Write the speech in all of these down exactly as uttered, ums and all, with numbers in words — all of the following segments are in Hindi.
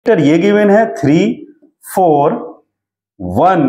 ये गिवन है three four one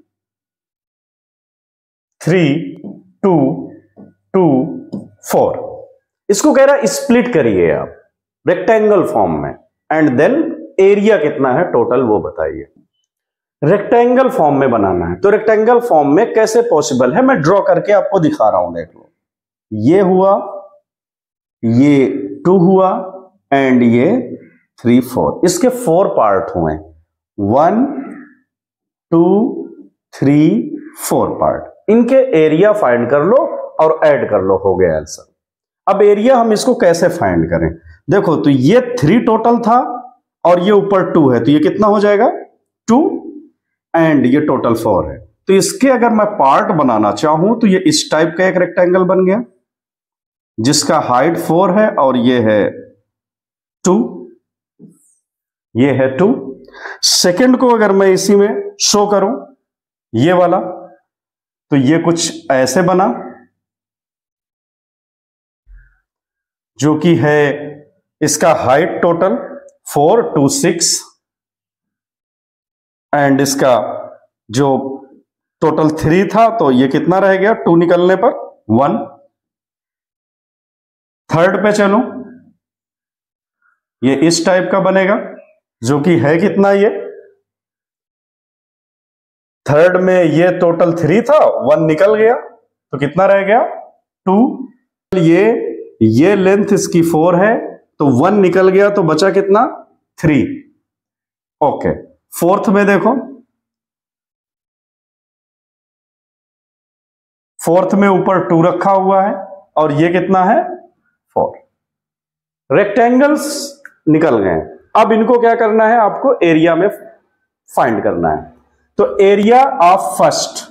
three two two four. इसको कह रहा है स्प्लिट करिए आप रेक्टेंगल फॉर्म में एंड देन एरिया कितना है टोटल वो बताइए। रेक्टेंगल फॉर्म में बनाना है तो रेक्टेंगल फॉर्म में कैसे पॉसिबल है, मैं ड्रॉ करके आपको दिखा रहा हूं। देख लो, ये हुआ, ये टू हुआ एंड ये थ्री फोर। इसके फोर पार्ट हुए, one two three four part. इनके एरिया फाइंड कर लो और ऐड कर लो, हो गया आंसर। अब एरिया हम इसको कैसे फाइंड करें, देखो तो ये थ्री टोटल था और ये ऊपर टू है तो ये कितना हो जाएगा टू एंड ये टोटल फोर है। तो इसके अगर मैं पार्ट बनाना चाहूं तो ये इस टाइप का एक रेक्टेंगल बन गया जिसका हाइट फोर है और ये है टू, ये है टू। सेकंड को अगर मैं इसी में शो करूं ये वाला तो ये कुछ ऐसे बना जो कि है इसका height total four two six and इसका जो टोटल थ्री था तो ये कितना रह गया टू निकलने पर वन। थर्ड पे चलो, ये इस टाइप का बनेगा जो कि है कितना, ये थर्ड में ये टोटल थ्री था, वन निकल गया तो कितना रह गया टू। ये ये लेंथ इसकी फोर है तो वन निकल गया तो बचा कितना थ्री। ओके, फोर्थ में देखो, फोर्थ में ऊपर टू रखा हुआ है और ये कितना है फोर। रेक्टेंगल्स निकल गए। अब इनको क्या करना है, आपको एरिया में फाइंड करना है। तो एरिया ऑफ फर्स्ट,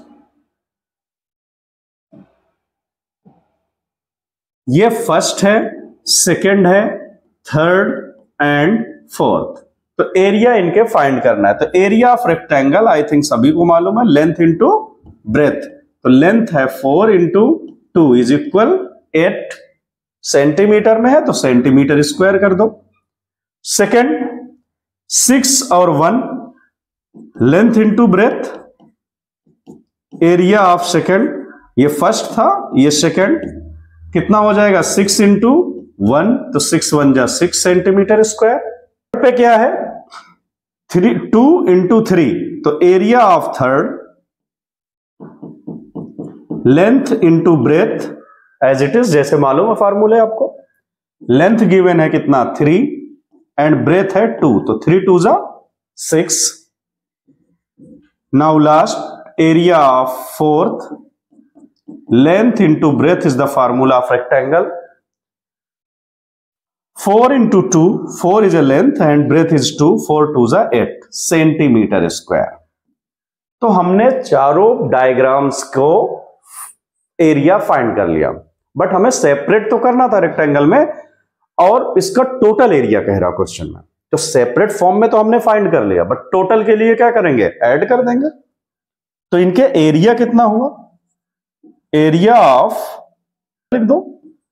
ये फर्स्ट है, सेकंड है, थर्ड एंड फोर्थ। तो एरिया इनके फाइंड करना है। तो area of rectangle I think सभी को मालूम है, लेंथ इंटू ब्रेथ। तो लेंथ है four into two is equal eight, centimetre में है तो सेंटीमीटर स्क्वायर कर दो। सेकंड सिक्स और one, length into breadth, area of second, ये फर्स्ट था ये सेकंड, कितना हो जाएगा सिक्स इंटू वन तो सिक्स वन जा सिक्स सेंटीमीटर स्क्वायर। पे क्या है थ्री, टू इंटू थ्री तो area of third, length into breadth as it is, जैसे मालूम है फार्मूले आपको। लेंथ गिवन है कितना थ्री एंड ब्रेथ है टू तो थ्री टू जा six. Now last area of fourth, length into breadth is the formula of rectangle. Four into two, four is a length and breadth is two, four to जा एट सेंटीमीटर स्क्वायर। तो हमने चारों डायग्राम्स को एरिया फाइंड कर लिया, बट हमें सेपरेट तो करना था रेक्टेंगल में और इसका टोटल एरिया कह रहा क्वेश्चन में। तो सेपरेट फॉर्म में तो हमने फाइंड कर लिया, बट टोटल के लिए क्या करेंगे, ऐड कर देंगे। तो इनके एरिया कितना हुआ, एरिया ऑफ लिख दो,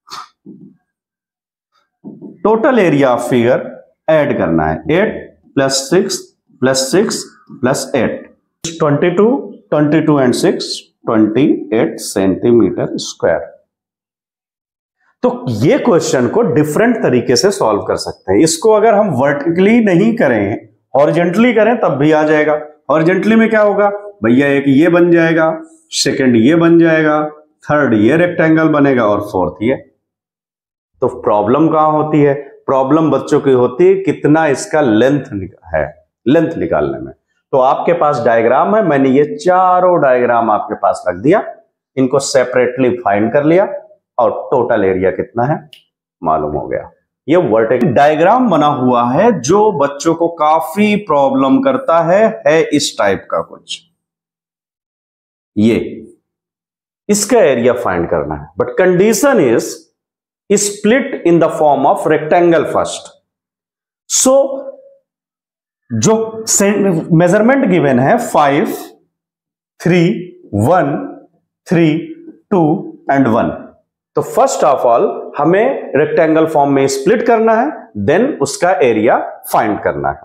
total area of figure add करना है, eight plus six plus six plus eight, twenty two, twenty two and six, twenty eight centimetre square. तो ये क्वेश्चन को डिफरेंट तरीके से सॉल्व कर सकते हैं। इसको अगर हम वर्टिकली नहीं करें, हॉरिजेंटली करें तब भी आ जाएगा। हॉरिजेंटली में क्या होगा भैया, एक ये बन जाएगा, सेकंड ये बन जाएगा, थर्ड ये रेक्टेंगल बनेगा और फोर्थ ये। तो प्रॉब्लम कहां होती है, प्रॉब्लम बच्चों की होती है कितना इसका लेंथ है, लेंथ निकालने में। तो आपके पास डायग्राम है, मैंने ये चारों डायग्राम आपके पास रख दिया, इनको सेपरेटली फाइंड कर लिया और टोटल एरिया कितना है मालूम हो गया। ये वर्टिकल डायग्राम बना हुआ है जो बच्चों को काफी प्रॉब्लम करता है, है इस टाइप का कुछ, ये इसका एरिया फाइंड करना है, but condition is split in the form of rectangle first. So जो मेजरमेंट गिवन है five, three, one, three, two and one. तो फर्स्ट ऑफ ऑल हमें रेक्टेंगल फॉर्म में स्प्लिट करना है, देन उसका एरिया फाइंड करना है।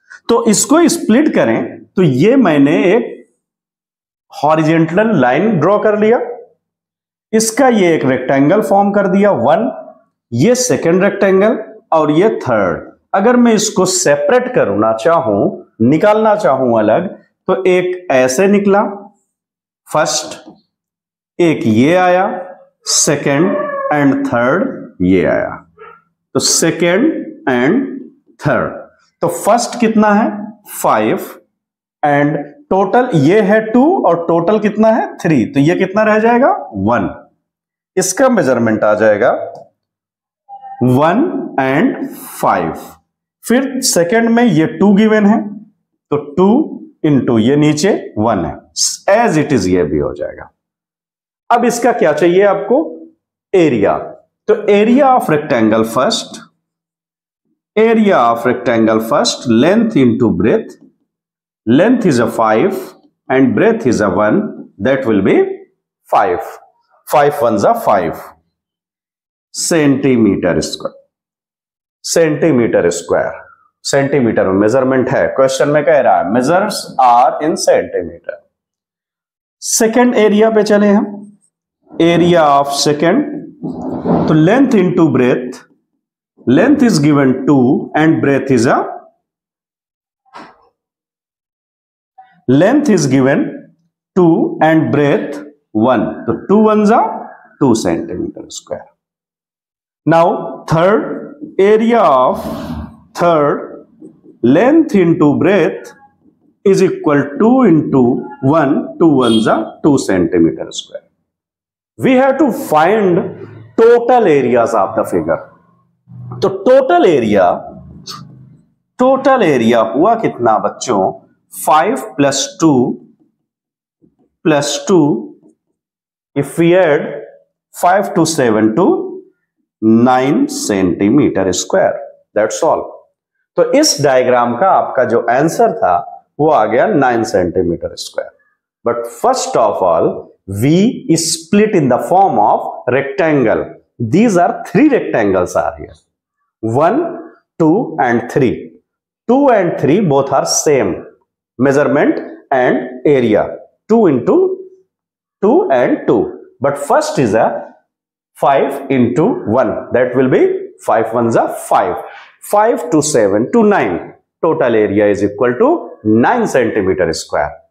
तो इसको स्प्लिट करें तो ये मैंने एक हॉरिजेंटल लाइन ड्रॉ कर लिया, इसका ये एक रेक्टेंगल फॉर्म कर दिया वन, ये सेकेंड रेक्टेंगल और ये थर्ड। अगर मैं इसको सेपरेट करना चाहूं, निकालना चाहूं अलग, तो एक ऐसे निकला फर्स्ट, एक ये आया सेकेंड एंड थर्ड ये आया, तो सेकेंड एंड थर्ड। तो फर्स्ट कितना है फाइव एंड टोटल ये है टू और टोटल कितना है थ्री, तो ये कितना रह जाएगा वन। इसका मेजरमेंट आ जाएगा वन एंड फाइव। फिर सेकेंड में ये टू गिवन है तो टू इंटू ये नीचे वन है, एज इट इज ये भी हो जाएगा। अब इसका क्या चाहिए आपको, एरिया। तो area of rectangle first, area of rectangle first, length into breadth, length is a five and breadth is a one, that will be five, five one जा five centimetre square, centimetre square. Centimetre में मेजरमेंट है, क्वेश्चन में कह रहा है measures are in centimetre. Second area पे चले हम, एरिया ऑफ सेकेंड, तो length into breadth, length is given two and breadth is a, length is given two and breadth one, तो टू वन जा two centimetre square. Now third area of third, length into breadth is equal two into one, two one जा two centimetre square. We have to find total areas of the figure. तो टोटल एरिया, टोटल एरिया हुआ कितना बच्चों, five plus two plus two, if we add five two seven two nine centimetre square, that's all. तो इस डायग्राम का आपका जो आंसर था वो आ गया nine centimetre square. But first of all we split in the form of rectangle. These are three rectangles are here, one, two and three. Two and three both are same measurement and area, two into two and two, but first is a five into one, that will be five ones are five, five to seven to nine, total area is equal to nine centimeter square.